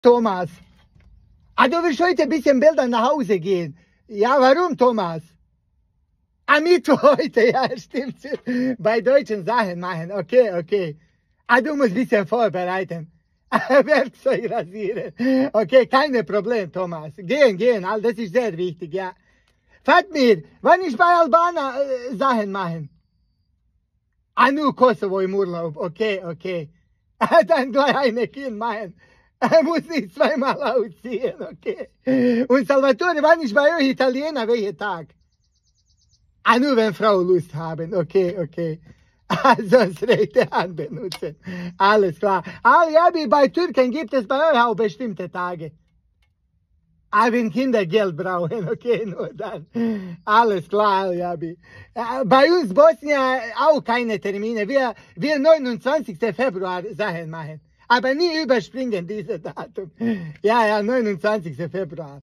Thomas. Du willst heute ein bisschen Bilder nach Hause gehen. Ja, warum, Thomas? Mittwoch heute, ja, stimmt. Bei deutschen Sachen machen, okay. Du musst ein bisschen vorbereiten. Werkzeug rasieren. Okay, kein Problem, Thomas. Gehen, das ist sehr wichtig, ja. Fatmir, wann ich bei Albaner Sachen machen? Nur Kosovo im Urlaub, okay. Dann gleich eine Kind machen. Muss ich zweimal ausziehen, okay. Und Salvatore, wann ich bei euch Italiener, welchen Tag? Nur wenn Frau Lust haben, okay. Sonst rechte Hand benutzen. Alles klar. Al-Jabi, bei Türken gibt es bei euch auch bestimmte Tage. Wenn Kinder Geld brauchen, okay, nur dann. Alles klar, Al-Jabi. Bei uns Bosnien auch keine Termine. Wir 29. Februar Sachen machen. Aber nie überspringen dieses Datum. Ja, 29. Februar.